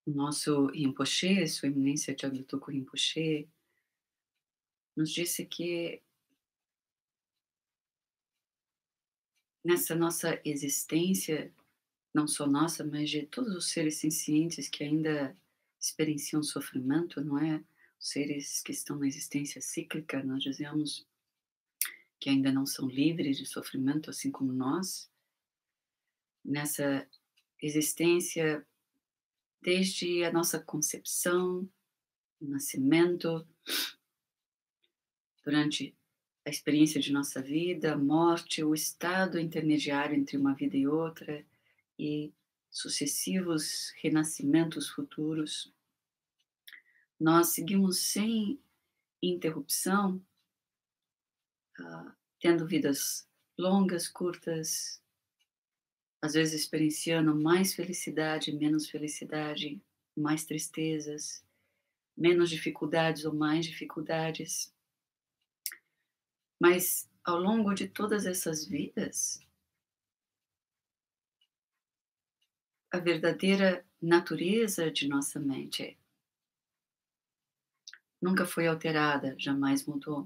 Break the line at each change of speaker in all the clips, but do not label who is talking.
O nosso Rinpoche, Sua Eminência Gyatso Rinpoche, nos disse que nessa nossa existência, não só nossa, mas de todos os seres sencientes que ainda experienciam sofrimento, não é? Os seres que estão na existência cíclica, nós dizemos que ainda não são livres de sofrimento, assim como nós, nessa existência, desde a nossa concepção, o nascimento, durante a experiência de nossa vida, a morte, o estado intermediário entre uma vida e outra e sucessivos renascimentos futuros, nós seguimos sem interrupção, tendo vidas longas, curtas, às vezes experienciando mais felicidade, menos felicidade, mais tristezas, menos dificuldades ou mais dificuldades. Mas ao longo de todas essas vidas, a verdadeira natureza de nossa mente nunca foi alterada, jamais mudou.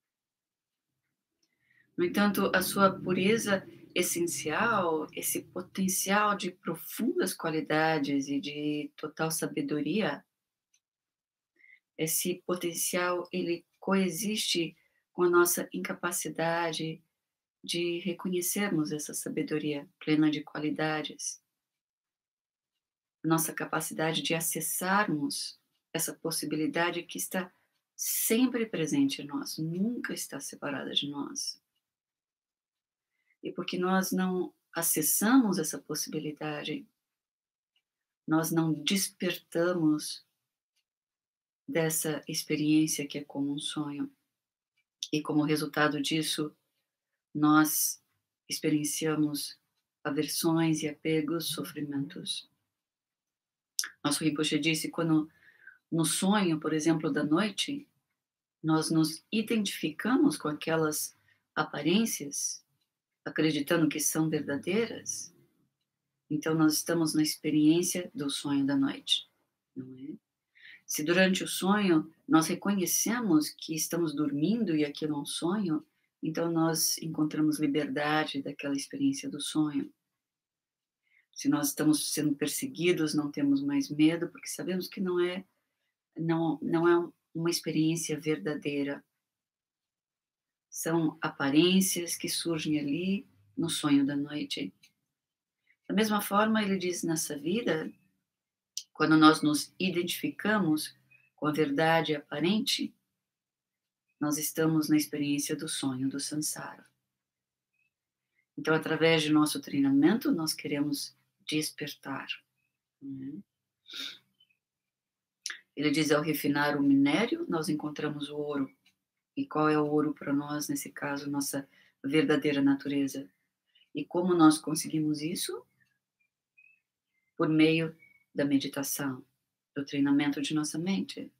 No entanto, a sua pureza essencial, esse potencial de profundas qualidades e de total sabedoria, esse potencial ele coexiste com a nossa incapacidade de reconhecermos essa sabedoria plena de qualidades, a nossa capacidade de acessarmos essa possibilidade que está sempre presente em nós, nunca está separada de nós. E porque nós não acessamos essa possibilidade, nós não despertamos dessa experiência que é como um sonho. E como resultado disso, nós experienciamos aversões e apegos, sofrimentos. Nosso Rinpoche disse, quando no sonho, por exemplo, da noite, nós nos identificamos com aquelas aparências, acreditando que são verdadeiras, então nós estamos na experiência do sonho da noite, não é? Se durante o sonho nós reconhecemos que estamos dormindo e aquilo é um sonho, então nós encontramos liberdade daquela experiência do sonho. Se nós estamos sendo perseguidos, não temos mais medo, porque sabemos que não é uma experiência verdadeira. São aparências que surgem ali no sonho da noite. Da mesma forma, ele diz nessa vida, quando nós nos identificamos com a verdade aparente, nós estamos na experiência do sonho do samsara. Então, através de nosso treinamento, nós queremos despertar, né? Ele diz, ao refinar o minério, nós encontramos o ouro. E qual é o ouro para nós, nesse caso, nossa verdadeira natureza? E como nós conseguimos isso? Por meio da meditação, do treinamento de nossa mente.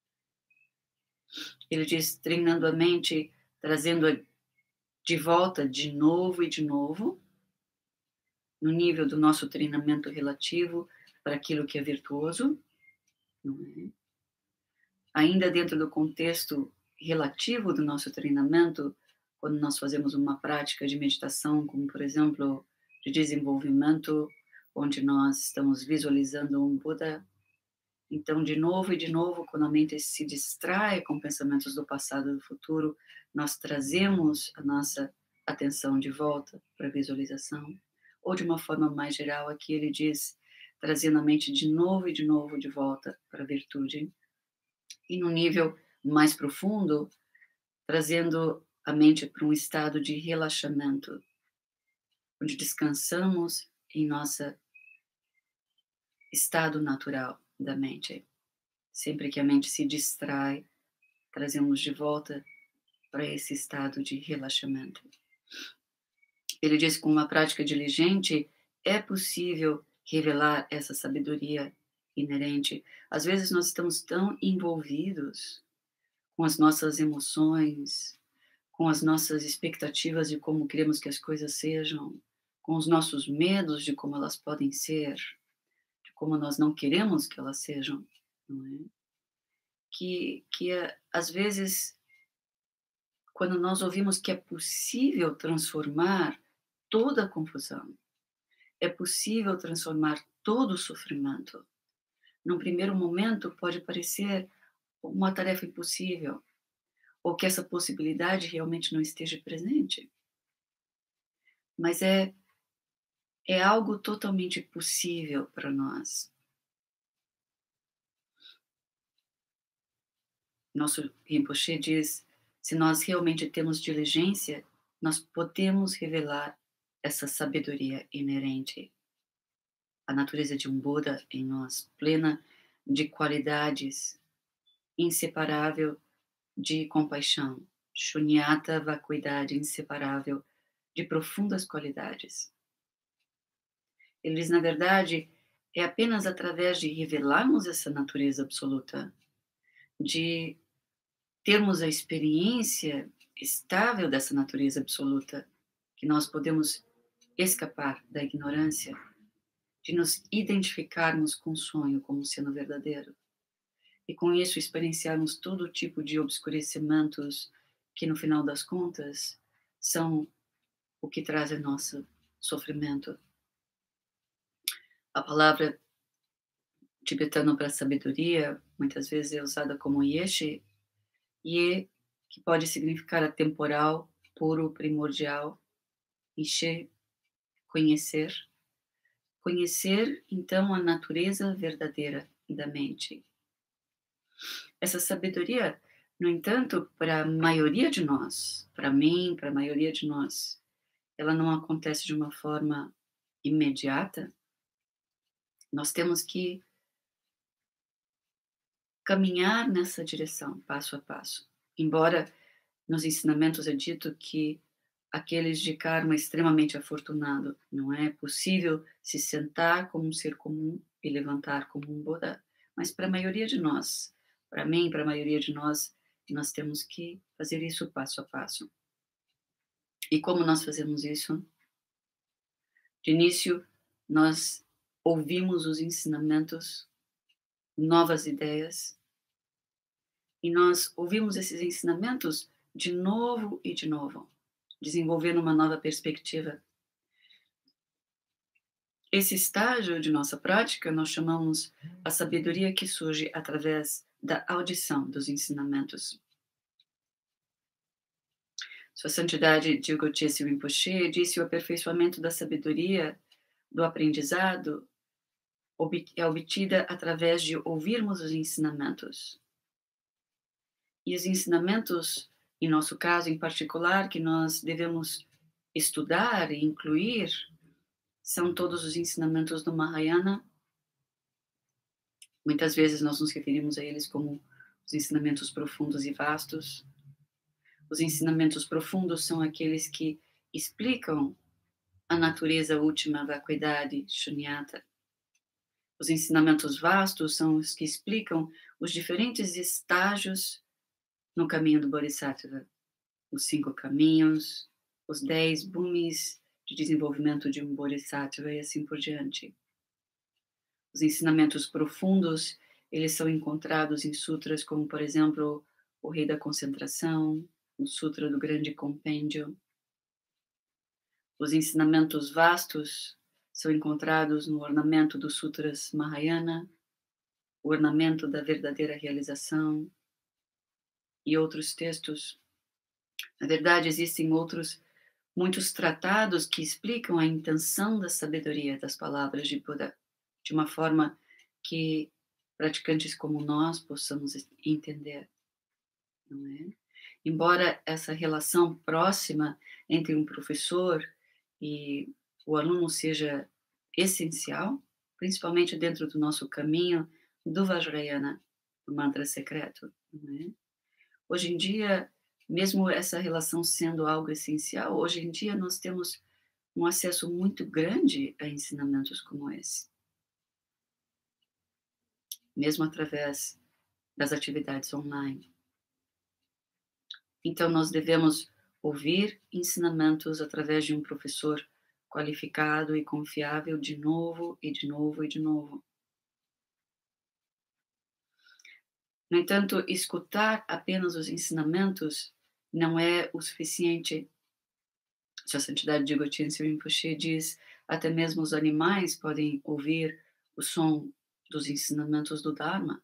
Ele diz, treinando a mente, trazendo-a de volta de novo e de novo, no nível do nosso treinamento relativo para aquilo que é virtuoso, não é? Ainda dentro do contexto relativo do nosso treinamento, quando nós fazemos uma prática de meditação, como por exemplo, de desenvolvimento, onde nós estamos visualizando um Buda, então de novo e de novo, quando a mente se distrai com pensamentos do passado e do futuro, nós trazemos a nossa atenção de volta para a visualização. Ou de uma forma mais geral, aqui ele diz, trazendo a mente de novo e de novo de volta para a virtude. E no nível mais profundo, trazendo a mente para um estado de relaxamento, onde descansamos em nosso estado natural da mente. Sempre que a mente se distrai, trazemos de volta para esse estado de relaxamento. Ele diz que com uma prática diligente é possível revelar essa sabedoria inerente. Às vezes nós estamos tão envolvidos com as nossas emoções, com as nossas expectativas de como queremos que as coisas sejam, com os nossos medos de como elas podem ser, de como nós não queremos que elas sejam, não é? Às vezes, quando nós ouvimos que é possível transformar toda a confusão, é possível transformar todo o sofrimento. Num primeiro momento pode parecer uma tarefa impossível, ou que essa possibilidade realmente não esteja presente, mas é algo totalmente possível para nós. Nosso Rinpoche diz: se nós realmente temos diligência, nós podemos revelar essa sabedoria inerente, a natureza de um Buda em nós, plena de qualidades, inseparável de compaixão, shunyata, vacuidade inseparável de profundas qualidades. Ele diz, na verdade, é apenas através de revelarmos essa natureza absoluta, de termos a experiência estável dessa natureza absoluta, que nós podemos escapar da ignorância, de nos identificarmos com o sonho como sendo verdadeiro. E com isso experienciarmos todo tipo de obscurecimentos que, no final das contas, são o que traz o nosso sofrimento. A palavra tibetana para sabedoria, muitas vezes é usada como yeshe, Ye, que pode significar atemporal, puro, primordial, e She, conhecer. Conhecer, então, a natureza verdadeira da mente. Essa sabedoria, no entanto, para a maioria de nós, para mim, para a maioria de nós, ela não acontece de uma forma imediata. Nós temos que caminhar nessa direção, passo a passo. Embora nos ensinamentos é dito que aqueles de karma extremamente afortunado, não é possível se sentar como um ser comum e levantar como um Buda. Mas para a maioria de nós, para mim, para a maioria de nós temos que fazer isso passo a passo. E como nós fazemos isso? De início, nós ouvimos os ensinamentos, novas ideias, e nós ouvimos esses ensinamentos de novo e de novo, desenvolvendo uma nova perspectiva. Esse estágio de nossa prática nós chamamos a sabedoria que surge através da audição dos ensinamentos. Sua Santidade Dilgo Tshé Rinpoche disse: o aperfeiçoamento da sabedoria do aprendizado é obtida através de ouvirmos os ensinamentos. E os ensinamentos, em nosso caso em particular, que nós devemos estudar e incluir, são todos os ensinamentos do Mahayana. Muitas vezes nós nos referimos a eles como os ensinamentos profundos e vastos. Os ensinamentos profundos são aqueles que explicam a natureza última, vacuidade, shunyata. Os ensinamentos vastos são os que explicam os diferentes estágios no caminho do Bodhisattva. Os 5 caminhos, os 10 bhumis de desenvolvimento de um Bodhisattva e assim por diante. Os ensinamentos profundos, eles são encontrados em sutras como, por exemplo, o Rei da Concentração, o Sutra do Grande Compêndio. Os ensinamentos vastos são encontrados no ornamento dos Sutras Mahayana, o ornamento da verdadeira realização e outros textos. Na verdade, existem muitos tratados que explicam a intenção da sabedoria das palavras de Buda de uma forma que praticantes como nós possamos entender, não é? Embora essa relação próxima entre um professor e o aluno seja essencial, principalmente dentro do nosso caminho do Vajrayana, do mantra secreto, não é? Hoje em dia, mesmo essa relação sendo algo essencial, hoje em dia nós temos um acesso muito grande a ensinamentos como esse, mesmo através das atividades online. Então, nós devemos ouvir ensinamentos através de um professor qualificado e confiável de novo e de novo e de novo. No entanto, escutar apenas os ensinamentos não é o suficiente. Sua Santidade Jigotien Rinpoche diz: até mesmo os animais podem ouvir o som dos ensinamentos do Dharma.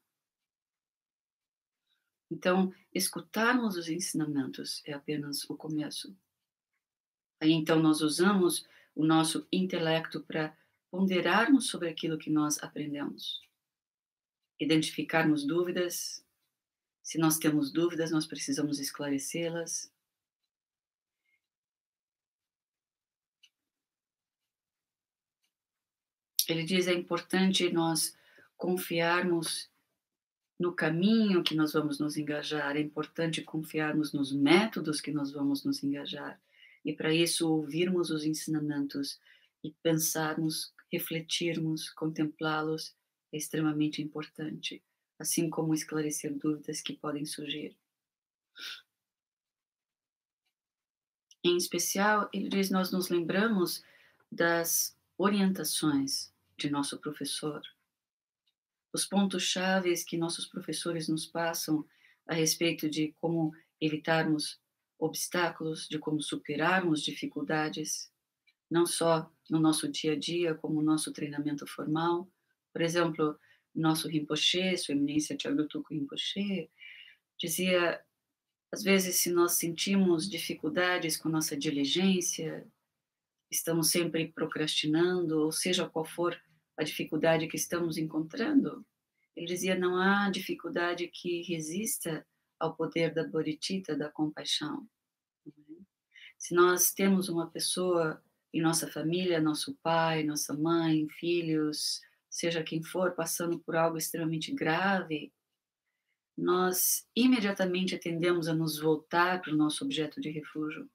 Então, escutarmos os ensinamentos é apenas o começo. Aí então nós usamos o nosso intelecto para ponderarmos sobre aquilo que nós aprendemos, identificarmos dúvidas. Se nós temos dúvidas, nós precisamos esclarecê-las. Ele diz: é importante nós confiarmos no caminho que nós vamos nos engajar, é importante confiarmos nos métodos que nós vamos nos engajar. E para isso, ouvirmos os ensinamentos e pensarmos, refletirmos, contemplá-los é extremamente importante, assim como esclarecer dúvidas que podem surgir. Em especial, ele diz: nós nos lembramos das orientações de nosso professor, os pontos chaves que nossos professores nos passam a respeito de como evitarmos obstáculos, de como superarmos dificuldades, não só no nosso dia a dia, como no nosso treinamento formal. Por exemplo, nosso Rinpoche, Sua Eminência Chardotuko Rinpoche, dizia: às vezes, se nós sentimos dificuldades com nossa diligência, estamos sempre procrastinando, ou seja qual for a dificuldade que estamos encontrando, ele dizia: não há dificuldade que resista ao poder da bodhicitta, da compaixão. Se nós temos uma pessoa em nossa família, nosso pai, nossa mãe, filhos, seja quem for, passando por algo extremamente grave, nós imediatamente tendemos a nos voltar para o nosso objeto de refúgio.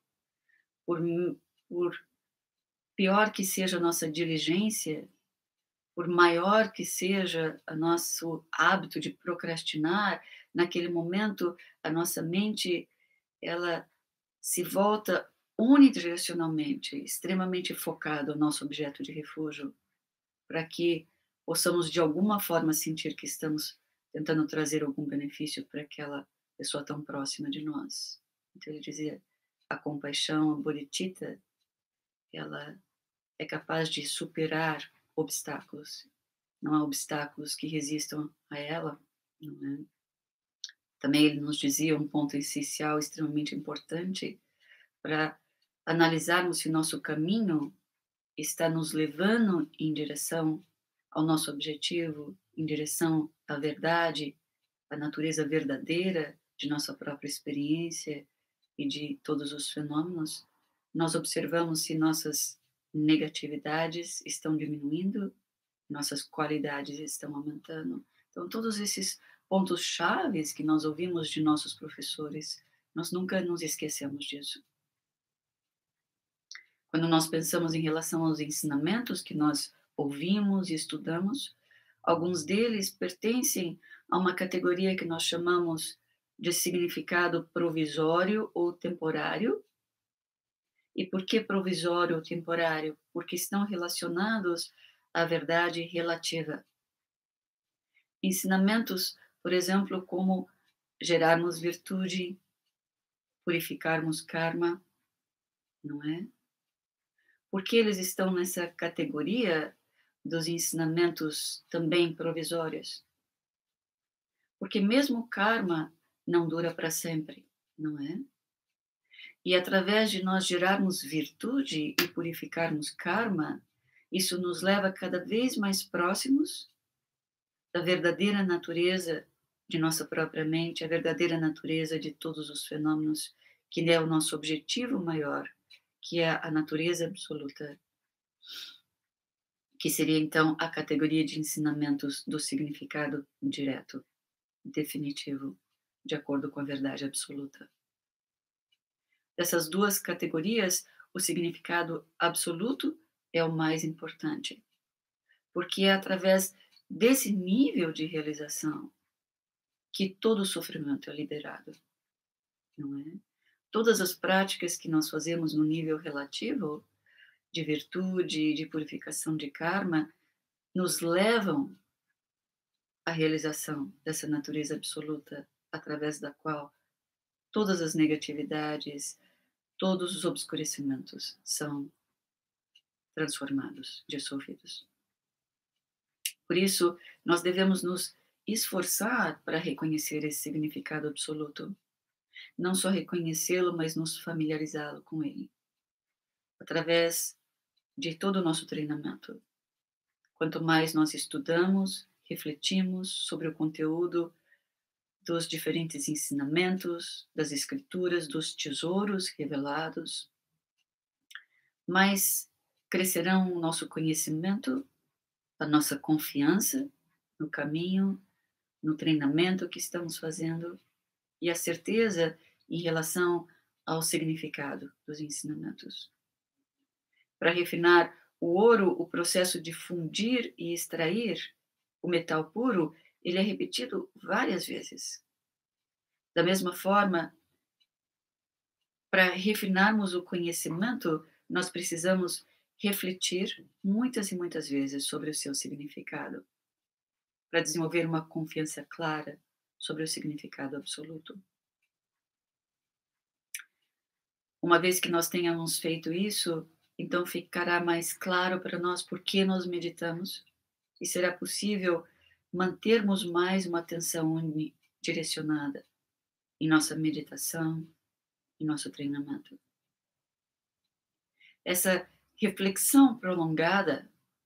Por pior que seja a nossa diligência, por maior que seja o nosso hábito de procrastinar, naquele momento a nossa mente ela se volta unidirecionalmente, extremamente focada ao nosso objeto de refúgio, para que possamos de alguma forma sentir que estamos tentando trazer algum benefício para aquela pessoa tão próxima de nós. Então ele dizia: a compaixão, a bodhicitta, ela é capaz de superar obstáculos. Não há obstáculos que resistam a ela, não é? Também ele nos dizia um ponto essencial, extremamente importante, para analisarmos se nosso caminho está nos levando em direção ao nosso objetivo, em direção à verdade, à natureza verdadeira de nossa própria experiência e de todos os fenômenos. Nós observamos se nossas negatividades estão diminuindo, nossas qualidades estão aumentando. Então, todos esses pontos chaves que nós ouvimos de nossos professores, nós nunca nos esquecemos disso. Quando nós pensamos em relação aos ensinamentos que nós ouvimos e estudamos, alguns deles pertencem a uma categoria que nós chamamos de significado provisório ou temporário. E por que provisório ou temporário? Porque estão relacionados à verdade relativa. Ensinamentos, por exemplo, como gerarmos virtude, purificarmos karma, não é? Por que eles estão nessa categoria dos ensinamentos também provisórios? Porque mesmo o karma não dura para sempre, não é? E através de nós gerarmos virtude e purificarmos karma, isso nos leva cada vez mais próximos da verdadeira natureza de nossa própria mente, a verdadeira natureza de todos os fenômenos, que é o nosso objetivo maior, que é a natureza absoluta, que seria então a categoria de ensinamentos do significado direto, definitivo, de acordo com a verdade absoluta. Dessas duas categorias, o significado absoluto é o mais importante, porque é através desse nível de realização que todo sofrimento é liberado, não é? Todas as práticas que nós fazemos no nível relativo, de virtude, de purificação de karma, nos levam a realização dessa natureza absoluta, através da qual todas as negatividades, todos os obscurecimentos são transformados, dissolvidos. Por isso, nós devemos nos esforçar para reconhecer esse significado absoluto. Não só reconhecê-lo, mas nos familiarizá-lo com ele, através de todo o nosso treinamento. Quanto mais nós estudamos, refletimos sobre o conteúdo dos diferentes ensinamentos, das escrituras, dos tesouros revelados, mais crescerão o nosso conhecimento, a nossa confiança no caminho, no treinamento que estamos fazendo e a certeza em relação ao significado dos ensinamentos. Para refinar o ouro, o processo de fundir e extrair o metal puro, ele é repetido várias vezes. Da mesma forma, para refinarmos o conhecimento, nós precisamos refletir muitas e muitas vezes sobre o seu significado, para desenvolver uma confiança clara sobre o significado absoluto. Uma vez que nós tenhamos feito isso, então ficará mais claro para nós por que nós meditamos e será possível mantermos mais uma atenção unidirecionada em nossa meditação, em nosso treinamento. Essa reflexão prolongada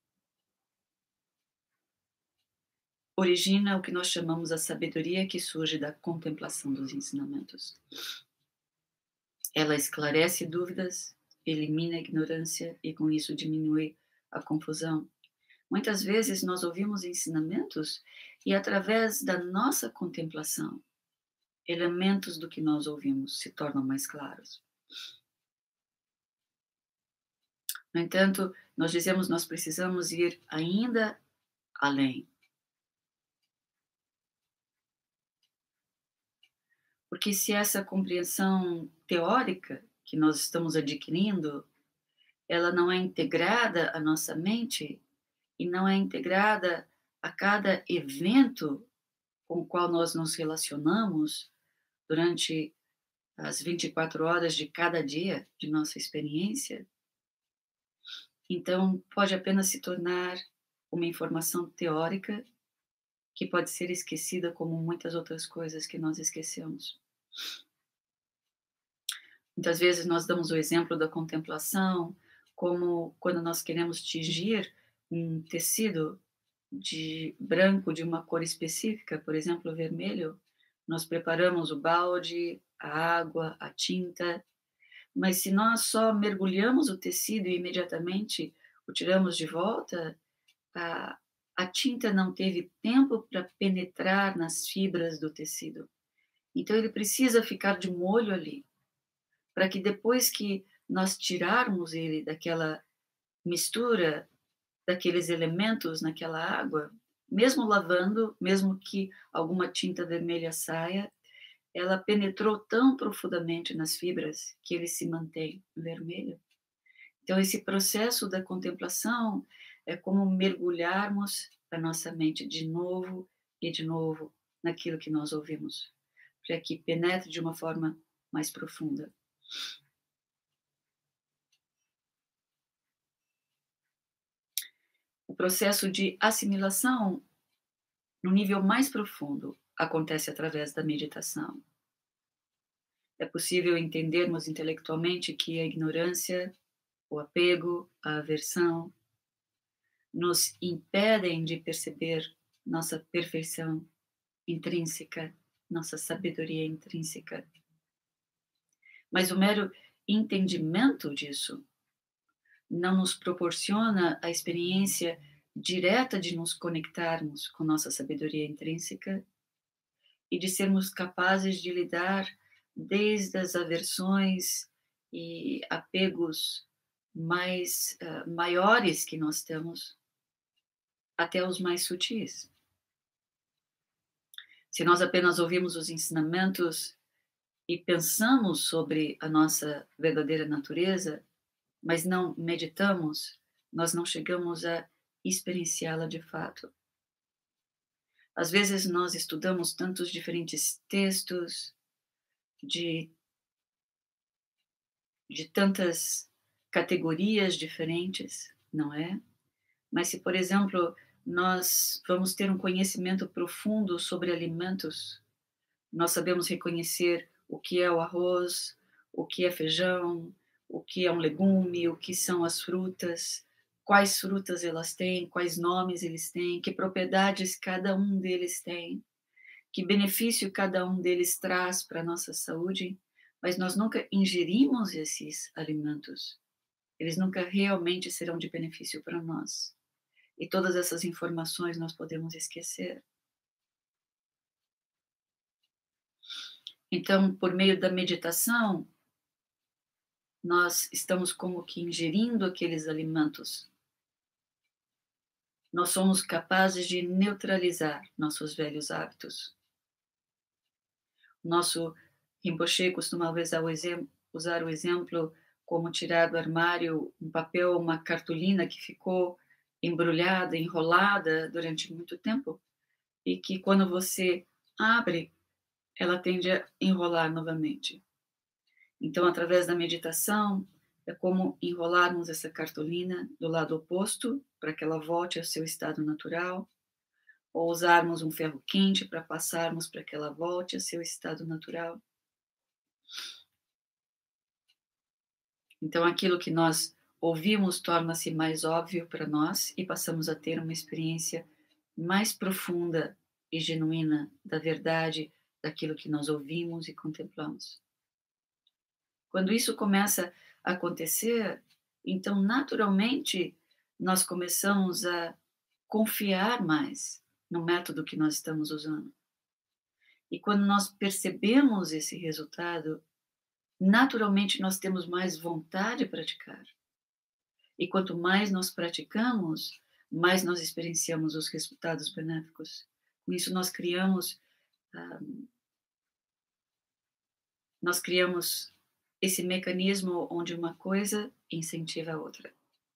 origina o que nós chamamos a sabedoria que surge da contemplação dos ensinamentos. Ela esclarece dúvidas, elimina a ignorância e com isso diminui a confusão. Muitas vezes nós ouvimos ensinamentos e através da nossa contemplação, elementos do que nós ouvimos se tornam mais claros. No entanto, nós dizemos nós precisamos ir ainda além. Porque se essa compreensão teórica que nós estamos adquirindo, ela não é integrada à nossa mente e não é integrada a cada evento com o qual nós nos relacionamos durante as 24 horas de cada dia de nossa experiência, então pode apenas se tornar uma informação teórica que pode ser esquecida como muitas outras coisas que nós esquecemos. Muitas vezes nós damos o exemplo da contemplação, como quando nós queremos tingir um tecido de branco de uma cor específica, por exemplo, vermelho, nós preparamos o balde, a água, a tinta, mas se nós só mergulhamos o tecido e imediatamente o tiramos de volta, a, a tinta não teve tempo para penetrar nas fibras do tecido. Então ele precisa ficar de molho ali, para que depois que nós tirarmos ele daquela mistura, daqueles elementos naquela água, mesmo lavando, mesmo que alguma tinta vermelha saia, ela penetrou tão profundamente nas fibras que ele se mantém vermelho. Então, esse processo da contemplação é como mergulharmos a nossa mente de novo e de novo naquilo que nós ouvimos, para que penetre de uma forma mais profunda. O processo de assimilação, no nível mais profundo, acontece através da meditação. É possível entendermos intelectualmente que a ignorância, o apego, a aversão, nos impedem de perceber nossa perfeição intrínseca, nossa sabedoria intrínseca. Mas o mero entendimento disso não nos proporciona a experiência direta de nos conectarmos com nossa sabedoria intrínseca e de sermos capazes de lidar desde as aversões e apegos mais maiores que nós temos até os mais sutis. Se nós apenas ouvimos os ensinamentos e pensamos sobre a nossa verdadeira natureza, mas não meditamos, nós não chegamos a experienciá-la de fato. Às vezes nós estudamos tantos diferentes textos de tantas categorias diferentes, não é? Mas se, por exemplo, nós vamos ter um conhecimento profundo sobre alimentos, nós sabemos reconhecer o que é o arroz, o que é feijão, o que é um legume, o que são as frutas, quais frutas elas têm, quais nomes eles têm, que propriedades cada um deles tem, que benefício cada um deles traz para a nossa saúde, mas nós nunca ingerimos esses alimentos. Eles nunca realmente serão de benefício para nós. E todas essas informações nós podemos esquecer. Então, por meio da meditação, nós estamos como que ingerindo aqueles alimentos. Nós somos capazes de neutralizar nossos velhos hábitos. Nosso Rinpoche costumava usar o exemplo como tirar do armário um papel, uma cartolina que ficou embrulhada, enrolada durante muito tempo, e que quando você abre, ela tende a enrolar novamente. Então, através da meditação, é como enrolarmos essa cartolina do lado oposto, para que ela volte ao seu estado natural, ou usarmos um ferro quente para passarmos para que ela volte ao seu estado natural. Então, aquilo que nós ouvimos torna-se mais óbvio para nós e passamos a ter uma experiência mais profunda e genuína da verdade daquilo que nós ouvimos e contemplamos. Quando isso começa a acontecer, então, naturalmente, nós começamos a confiar mais no método que nós estamos usando. E quando nós percebemos esse resultado, naturalmente nós temos mais vontade de praticar. E quanto mais nós praticamos, mais nós experienciamos os resultados benéficos. Com isso ah, nós criamos esse mecanismo onde uma coisa incentiva a outra.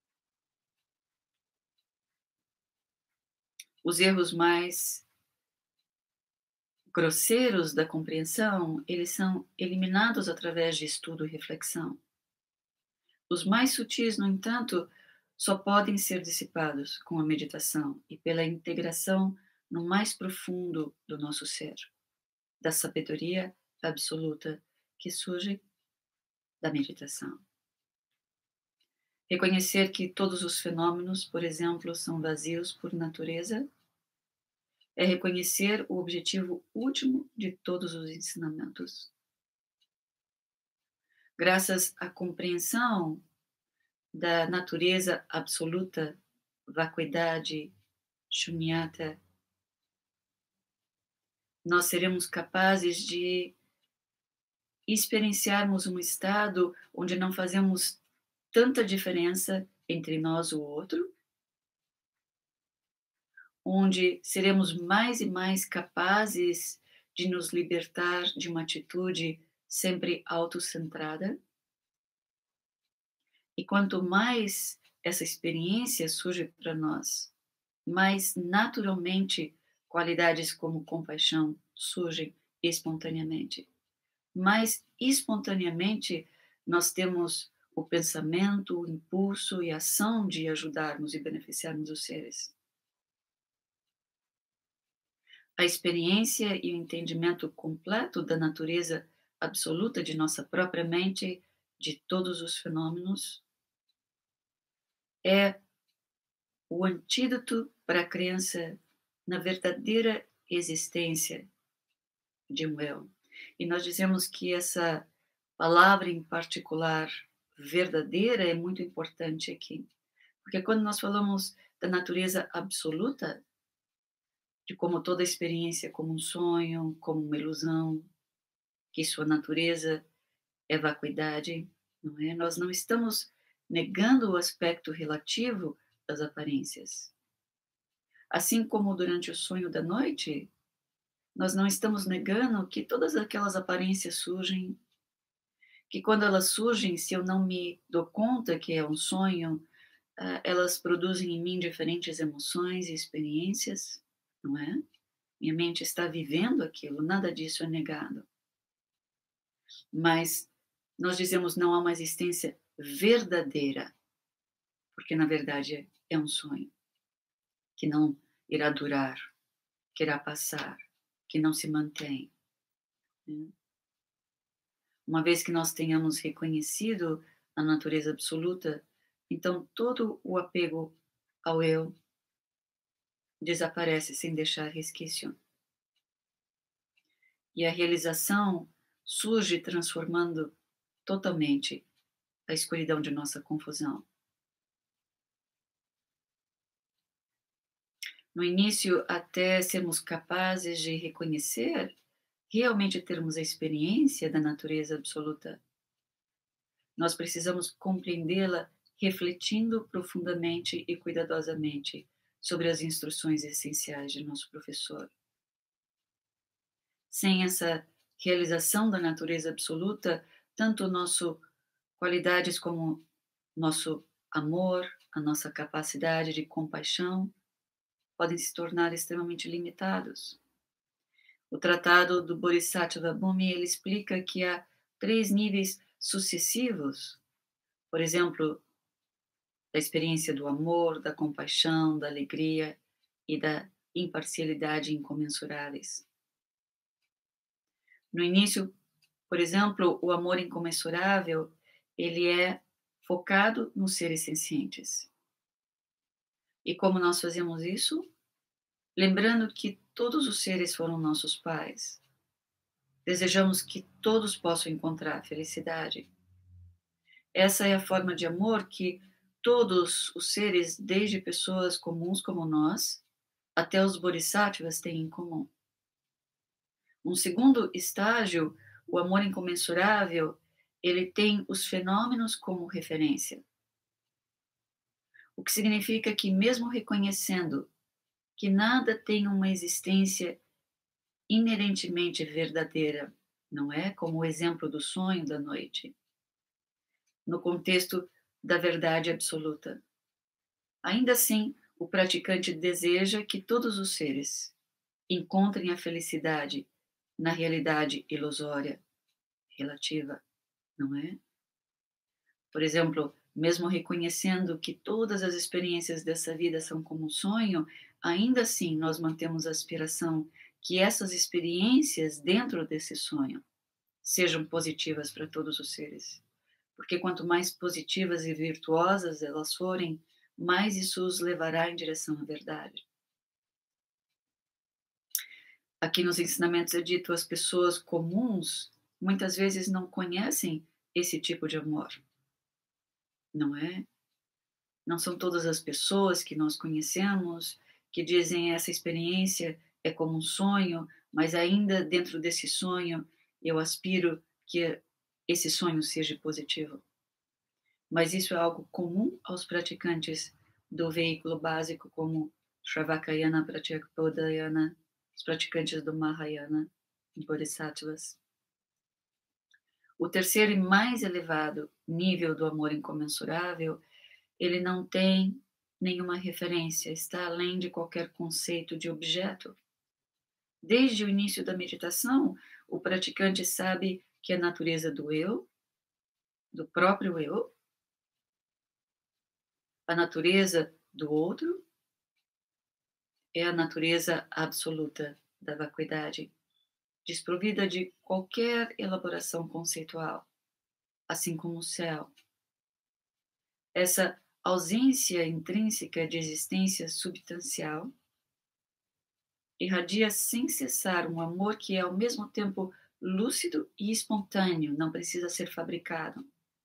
Os erros mais grosseiros da compreensão, eles são eliminados através de estudo e reflexão. Os mais sutis, no entanto, só podem ser dissipados com a meditação e pela integração no mais profundo do nosso ser, da sabedoria absoluta que surge da meditação. Reconhecer que todos os fenômenos, por exemplo, são vazios por natureza, é reconhecer o objetivo último de todos os ensinamentos. Graças à compreensão da natureza absoluta, vacuidade, shunyata, nós seremos capazes de experienciarmos um estado onde não fazemos tanta diferença entre nós e o outro, onde seremos mais e mais capazes de nos libertar de uma atitude sempre autocentrada. E quanto mais essa experiência surge para nós, mais naturalmente qualidades como compaixão surgem espontaneamente. Mais espontaneamente nós temos o pensamento, o impulso e a ação de ajudarmos e beneficiarmos os seres. A experiência e o entendimento completo da natureza absoluta de nossa própria mente, de todos os fenômenos, é o antídoto para a crença na verdadeira existência de um eu. E nós dizemos que essa palavra em particular, verdadeira, é muito importante aqui. Porque quando nós falamos da natureza absoluta, de como toda experiência é como um sonho, como uma ilusão, que sua natureza é vacuidade, não é? Nós não estamos negando o aspecto relativo das aparências. Assim como durante o sonho da noite, nós não estamos negando que todas aquelas aparências surgem, que quando elas surgem, se eu não me dou conta que é um sonho, elas produzem em mim diferentes emoções e experiências, não é? minha mente está vivendo aquilo, nada disso é negado. Mas nós dizemos não há uma existência verdadeira, porque na verdade é um sonho que não irá durar, que irá passar, que não se mantém, né. Uma vez que nós tenhamos reconhecido a natureza absoluta, então todo o apego ao eu desaparece sem deixar resquício. E a realização surge transformando totalmente a escuridão de nossa confusão. No início, até sermos capazes de reconhecer, realmente termos a experiência da natureza absoluta, nós precisamos compreendê-la refletindo profundamente e cuidadosamente sobre as instruções essenciais de nosso professor. Sem essa realização da natureza absoluta, tanto nosso qualidades como nosso amor, a nossa capacidade de compaixão podem se tornar extremamente limitados. O Tratado do Bodhisattva Bhumi, ele explica que há 3 níveis sucessivos, por exemplo, da experiência do amor, da compaixão, da alegria e da imparcialidade incomensuráveis. No início, por exemplo, o amor incomensurável, ele é focado nos seres sencientes. E como nós fazemos isso? Lembrando que todos os seres foram nossos pais. Desejamos que todos possam encontrar felicidade. Essa é a forma de amor que todos os seres, desde pessoas comuns como nós, até os bodhisattvas têm em comum. Um segundo estágio, o amor incomensurável, ele tem os fenômenos como referência. O que significa que, mesmo reconhecendo que nada tem uma existência inerentemente verdadeira, não é? Como o exemplo do sonho da noite, no contexto da verdade absoluta. Ainda assim, o praticante deseja que todos os seres encontrem a felicidade na realidade ilusória, relativa, não é? Por exemplo, mesmo reconhecendo que todas as experiências dessa vida são como um sonho, ainda assim nós mantemos a aspiração que essas experiências dentro desse sonho sejam positivas para todos os seres. Porque quanto mais positivas e virtuosas elas forem, mais isso os levará em direção à verdade. Aqui nos ensinamentos é dito, as pessoas comuns muitas vezes não conhecem esse tipo de amor, não é? Não são todas as pessoas que nós conhecemos que dizem essa experiência é como um sonho, mas ainda dentro desse sonho eu aspiro que esse sonho seja positivo. Mas isso é algo comum aos praticantes do veículo básico como Shravakayana, Pratyekapodayana, os praticantes do Mahayana, Bodhisattvas. O terceiro e mais elevado nível do amor incomensurável, ele não tem nenhuma referência, está além de qualquer conceito de objeto. Desde o início da meditação, o praticante sabe que a natureza do eu, do próprio eu, a natureza do outro, é a natureza absoluta da vacuidade, desprovida de qualquer elaboração conceitual, assim como o céu. Essa ausência intrínseca de existência substancial irradia sem cessar um amor que é ao mesmo tempo lúcido e espontâneo, não precisa ser fabricado.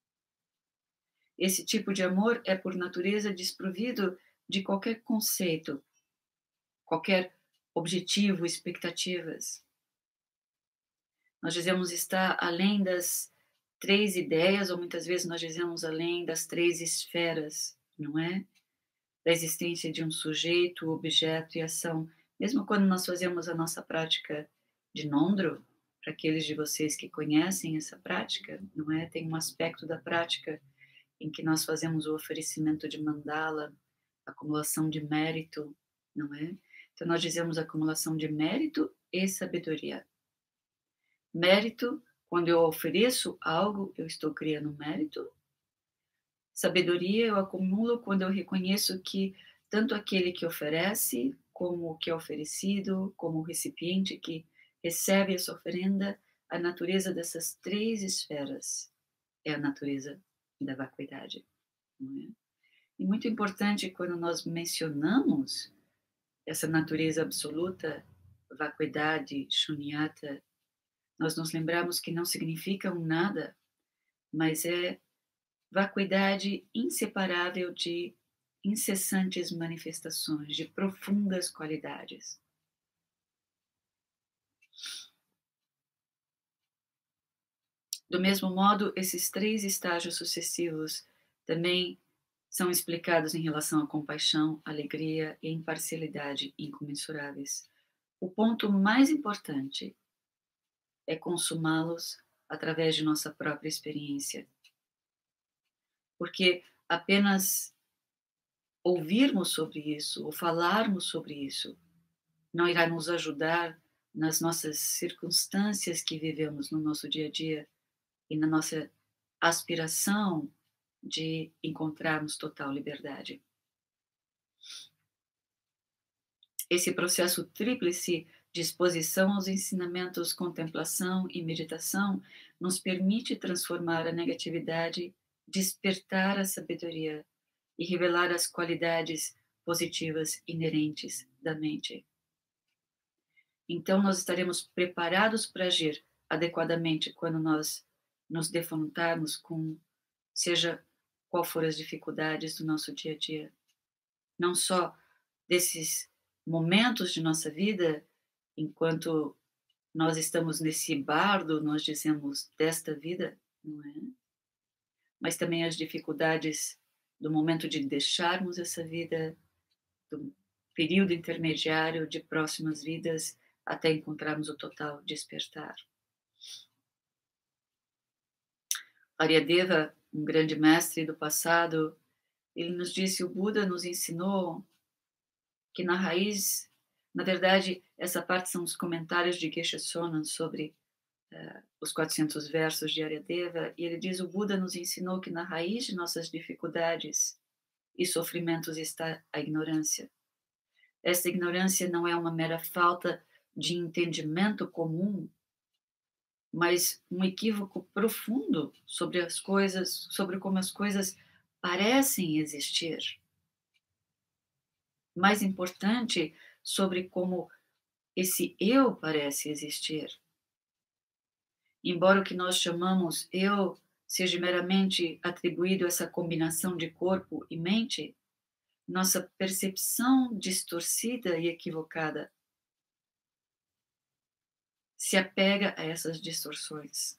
Esse tipo de amor é, por natureza, desprovido de qualquer conceito, qualquer objetivo, expectativas. Nós dizemos estar além das 3 ideias, ou muitas vezes nós dizemos além das 3 esferas, não é? Da existência de um sujeito, objeto e ação. Mesmo quando nós fazemos a nossa prática de Nondro, para aqueles de vocês que conhecem essa prática, não é? Tem um aspecto da prática em que nós fazemos o oferecimento de mandala, acumulação de mérito, não é? Então, nós dizemos acumulação de mérito e sabedoria. Mérito, quando eu ofereço algo, eu estou criando mérito. Sabedoria eu acumulo quando eu reconheço que tanto aquele que oferece, como o que é oferecido, como o recipiente que recebe essa oferenda, a natureza dessas três esferas é a natureza da vacuidade. Não é? E muito importante quando nós mencionamos essa natureza absoluta, vacuidade, shunyata, nós nos lembramos que não significa um nada, mas é vacuidade inseparável de incessantes manifestações, de profundas qualidades. Do mesmo modo, esses três estágios sucessivos também são explicados em relação à compaixão, alegria e imparcialidade incomensuráveis. O ponto mais importante é consumá-los através de nossa própria experiência. Porque apenas ouvirmos sobre isso ou falarmos sobre isso não irá nos ajudar nas nossas circunstâncias que vivemos no nosso dia a dia e na nossa aspiração de encontrarmos total liberdade. Esse processo tríplice de exposição aos ensinamentos, contemplação e meditação nos permite transformar a negatividade, despertar a sabedoria e revelar as qualidades positivas inerentes da mente. Então, nós estaremos preparados para agir adequadamente quando nós nos defrontarmos com, seja qual for as dificuldades do nosso dia a dia. Não só desses momentos de nossa vida, enquanto nós estamos nesse bardo, nós dizemos, desta vida, não é? Mas também as dificuldades do momento de deixarmos essa vida, do período intermediário de próximas vidas, até encontrarmos o total despertar. Aryadeva, um grande mestre do passado, ele nos disse, o Buda nos ensinou que na raiz, na verdade, essa parte são os comentários de Geshe Sonan sobre os 400 versos de Aryadeva, e ele diz, o Buda nos ensinou que na raiz de nossas dificuldades e sofrimentos está a ignorância. Essa ignorância não é uma mera falta de entendimento comum, mas um equívoco profundo sobre as coisas, sobre como as coisas parecem existir. Mais importante, sobre como esse eu parece existir. Embora o que nós chamamos eu seja meramente atribuído a essa combinação de corpo e mente, nossa percepção distorcida e equivocada se apega a essas distorções,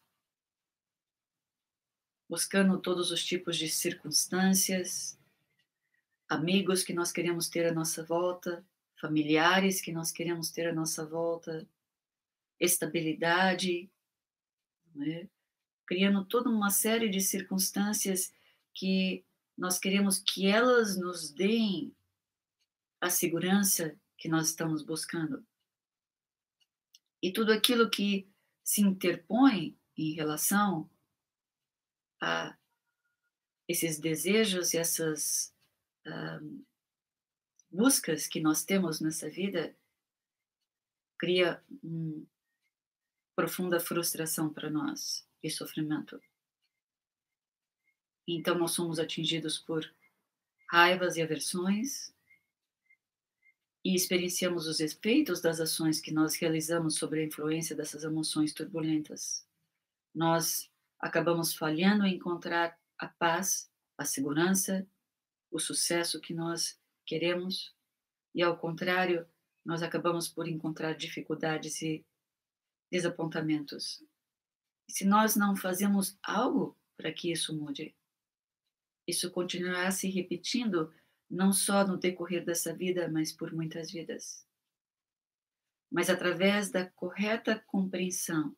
buscando todos os tipos de circunstâncias, amigos que nós queremos ter à nossa volta, familiares que nós queremos ter à nossa volta, estabilidade, né? Criando toda uma série de circunstâncias que nós queremos que elas nos deem a segurança que nós estamos buscando. E tudo aquilo que se interpõe em relação a esses desejos e essas buscas que nós temos nessa vida cria profunda frustração para nós e sofrimento. Então nós somos atingidos por raivas e aversões e experienciamos os efeitos das ações que nós realizamos sobre a influência dessas emoções turbulentas. Nós acabamos falhando em encontrar a paz, a segurança, o sucesso que nós queremos, e ao contrário, nós acabamos por encontrar dificuldades e desapontamentos. E se nós não fazemos algo para que isso mude, isso continuará se repetindo não só no decorrer dessa vida, mas por muitas vidas. Mas através da correta compreensão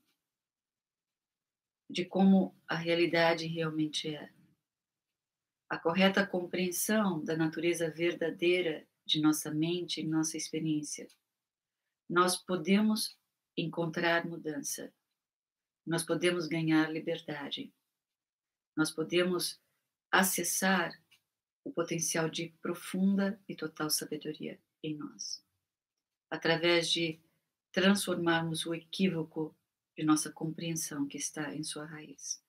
de como a realidade realmente é, a correta compreensão da natureza verdadeira de nossa mente e nossa experiência, nós podemos encontrar mudança, nós podemos ganhar liberdade, nós podemos acessar o potencial de profunda e total sabedoria em nós, através de transformarmos o equívoco de nossa compreensão que está em sua raiz.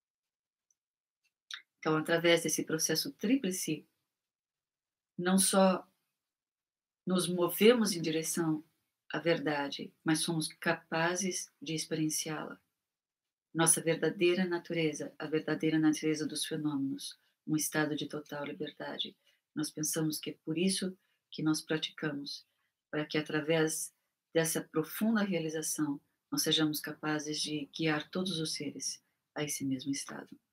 Então, através desse processo tríplice, não só nos movemos em direção à verdade, mas somos capazes de experienciá-la. Nossa verdadeira natureza, a verdadeira natureza dos fenômenos, um estado de total liberdade. Nós pensamos que é por isso que nós praticamos, para que através dessa profunda realização nós sejamos capazes de guiar todos os seres a esse mesmo estado.